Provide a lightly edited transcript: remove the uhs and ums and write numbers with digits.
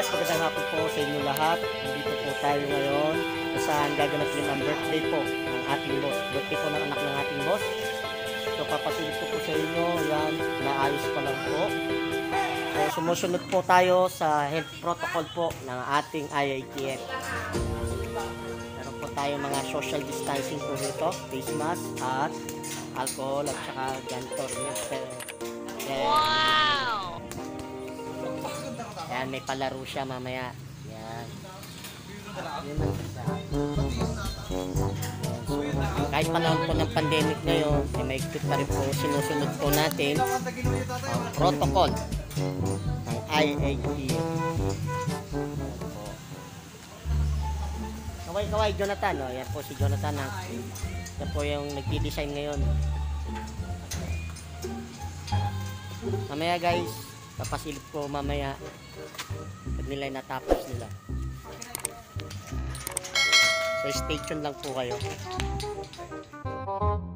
guys, magandang hapon po sa inyo lahat. Nandito po tayo ngayon saan gaganapin ang birthday po ng ating boss. Birthday po ng anak ng ating boss. So papasilip ko po sa inyo, yan, naayos pa lang po. So sumusunod po tayo sa health protocol po ng ating IITF. Meron po tayo mga social distancing po dito, face mask at alcohol at saka ganito. Wow! Yan, may palaro siya mamaya. Yan. Yun ang isa. So, kahit panahon po ng pandemic ngayon, ay maigpit pa rin po, sinusunod po natin ang protocol ng IAT. Kaway, Jonathan. Oh. Yan po si Jonathan. Yan po yung nagdi-design ngayon. Mamaya guys, papasilip ko mamaya pag nila natapos nila. So stay tuned lang po kayo.